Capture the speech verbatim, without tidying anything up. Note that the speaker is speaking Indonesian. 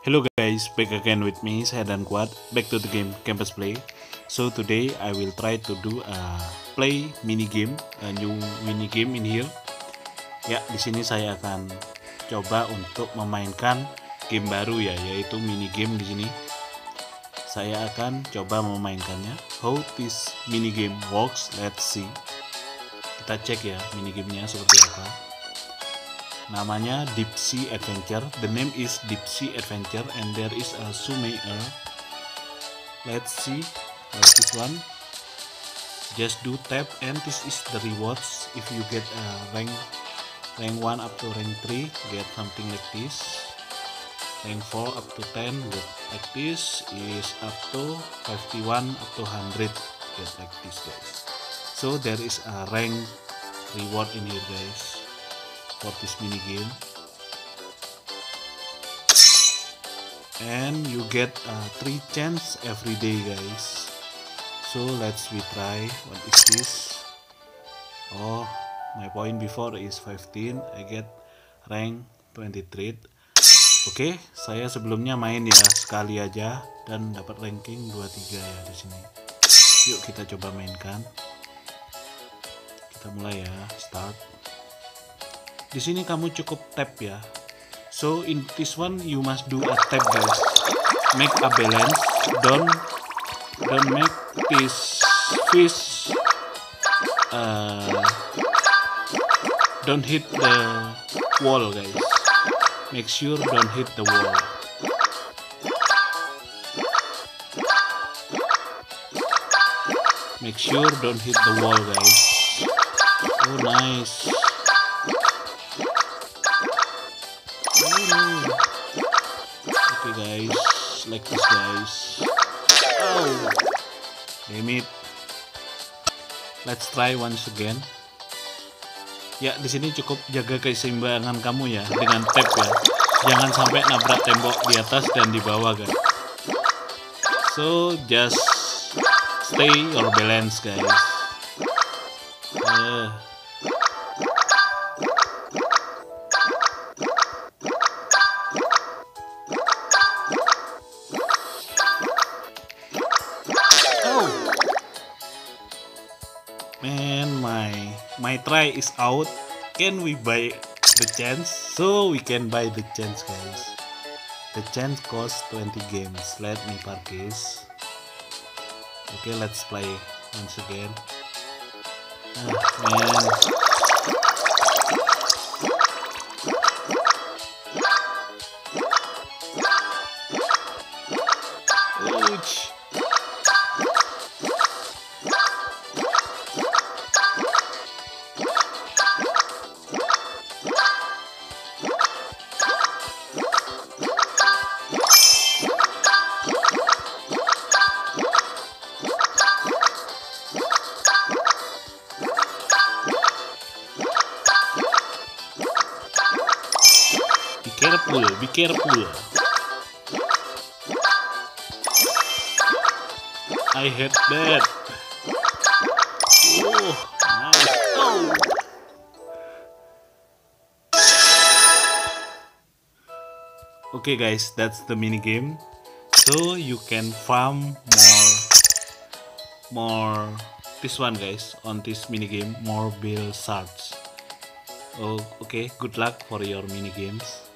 Hello guys, back again with me, saya dan Kuat, back to the game Campus Play. So today I will try to do a play mini game, a new mini game in here. Ya, di sini saya akan coba untuk memainkan game baru ya, yaitu mini game di sini. Saya akan coba memainkannya. How this mini game works, let's see. Kita cek ya mini gamenya seperti apa. Namanya Deep Sea Adventure. The name is Deep Sea Adventure and there is a Sumaer. Let's see like this one. Just do tap and this is the rewards. If you get a rank rank one up to rank three, get something like this. Rank four up to ten, get like this. Is up to fifty-one up to one hundred, get like this guys. So there is a rank reward in here guys for this mini game, and you get uh, three chance every day guys. So let's we try. What is this? Oh, my point before is fifteen, I get rank twenty-three. Oke, okay, saya sebelumnya main ya sekali aja dan dapat ranking dua puluh tiga ya di sini. Yuk kita coba mainkan. Kita mulai ya, start. Di sini kamu cukup tap ya. So in this one you must do a tap guys. Make a balance. Don't don't make this fish. Uh, don't hit the wall guys. Make sure don't hit the wall. Make sure don't hit the wall guys. Oh nice. Okay guys, like this guys. Oh, damn it. Let's try once again. Ya, di sini cukup jaga keseimbangan kamu ya dengan tap ya. Jangan sampai nabrak tembok di atas dan di bawah guys. So just stay your balance guys. Uh. Man, my my try is out. Can we buy the chance? So we can buy the chance guys. The chance costs twenty games. Let me purchase. Okay, let's play once again. Ah, man. Ouch. Careful, be careful. I hate that. Oh, nice. Oh. Okay guys, that's the mini game. So you can farm more, more. This one guys, on this mini game, more bill shards. Oh, okay. Good luck for your mini games.